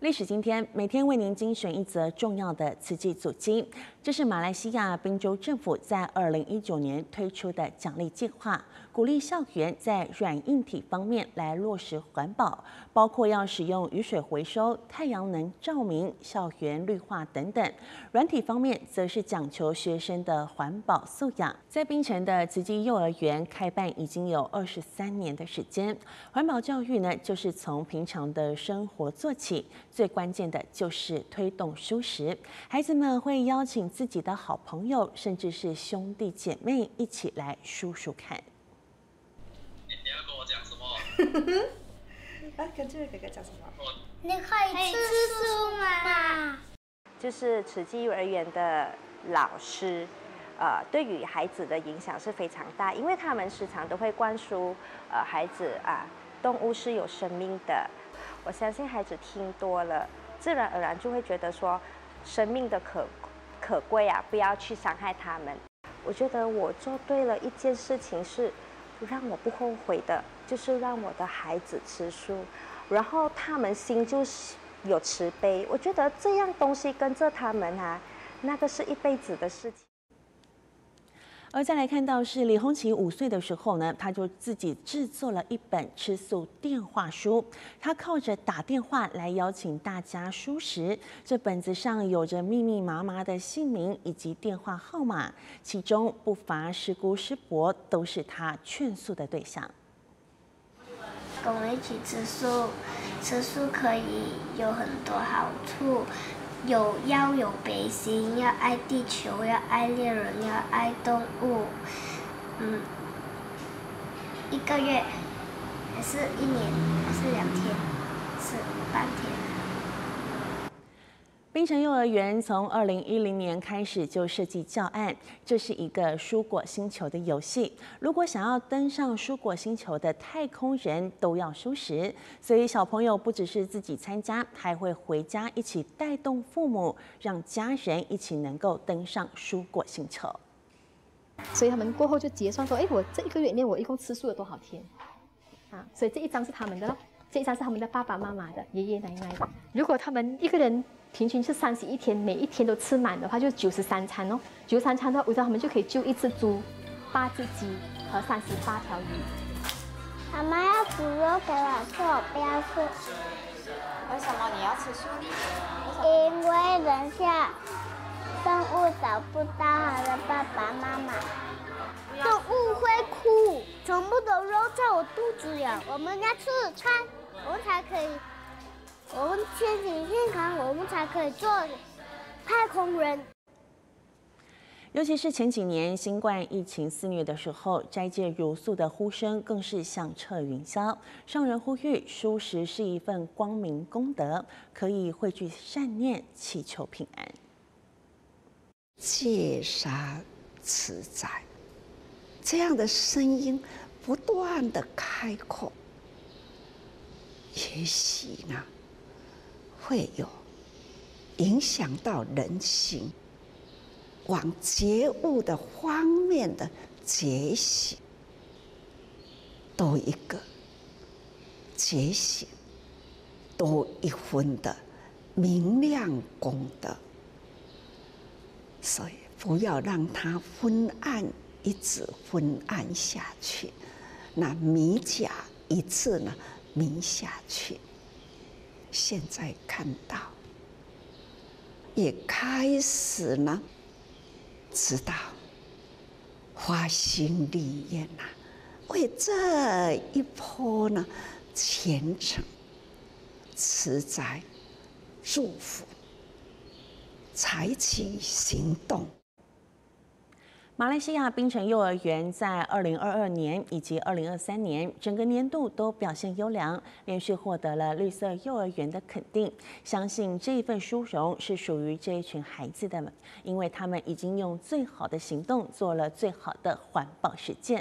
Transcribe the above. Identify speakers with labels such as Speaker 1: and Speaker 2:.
Speaker 1: 历史今天每天为您精选一则重要的慈济足迹。这是马来西亚宾州政府在2019年推出的奖励计划，鼓励校园在软硬体方面来落实环保，包括要使用雨水回收、太阳能照明、校园绿化等等。软体方面则是讲求学生的环保素养。在槟城的慈济幼儿园开办已经有23年的时间，环保教育呢，就是从平常的生活做起。最关键的就是推动蔬食，孩子们会邀请自己的好朋友，甚至是兄弟姐妹一起来数数看。
Speaker 2: 你要跟我讲什么？
Speaker 3: 跟这位哥哥讲什么？
Speaker 4: 你可以吃素吗？
Speaker 5: 就是慈济幼儿园的老师，对于孩子的影响是非常大，因为他们时常都会灌输孩子动物是有生命的。我相信孩子听多了，自然而然就会觉得说，生命的可贵不要去伤害他们。我觉得我做对了一件事情是，让我不后悔的，就是让我的孩子吃素，然后他们心就是有慈悲。我觉得这样东西跟着他们那个是一辈子的事情。
Speaker 1: 而再来看到是李红旗5岁的时候呢，他就自己制作了一本吃素电话书，他靠着打电话来邀请大家蔬食。这本子上有着密密麻麻的姓名以及电话号码，其中不乏师姑师伯，都是他劝素的对象。
Speaker 4: 跟我一起吃素，吃素可以有很多好处。要有悲心，要爱地球，要爱猎人，要爱动物。1个月，还是1年，还是2天，是半天。
Speaker 1: 槟城幼儿园从2010年开始就设计教案，这是一个蔬果星球的游戏。如果想要登上蔬果星球的太空人都要蔬食，所以小朋友不只是自己参加，还会回家一起带动父母，让家人一起能够登上蔬果星球。
Speaker 6: 所以他们过后就结算说，我这1个月里面我一共吃素了多少天所以这一张是他们的咯，这一张是他们的爸爸妈妈的、爷爷奶奶的。如果他们一个人平均是31天，每一天都吃满的话，就93餐哦。93餐的话，我知道他们就可以救1只猪、8只鸡和38条鱼。
Speaker 4: 妈妈要煮肉给我吃，我不要吃。
Speaker 3: 为什么你要吃素？
Speaker 4: 因为等下动物找不到它的爸爸妈妈，动物会哭，全部的肉在我肚子里，我们要吃餐，我们才可以。我们身体健康，我们才可以做太空人。
Speaker 1: 尤其是前几年新冠疫情肆虐的时候，斋戒茹素的呼声更是响彻云霄。上人呼吁，蔬食是一份光明功德，可以汇聚善念，祈求平安。
Speaker 7: 戒杀慈斋，这样的声音不断的开口，也许呢，会有影响到人心，往觉悟的方面的觉醒，多一个觉醒，多一分的明亮功德。所以不要让它昏暗，一直昏暗下去，那迷假一次呢迷下去。现在看到，也开始呢，知道发心立愿为这一波呢虔诚、慈斋、祝福，采取行动。
Speaker 1: 马来西亚槟城幼儿园在2022年以及2023年整个年度都表现优良，连续获得了绿色幼儿园的肯定。相信这一份殊荣是属于这一群孩子的，因为他们已经用最好的行动做了最好的环保实践。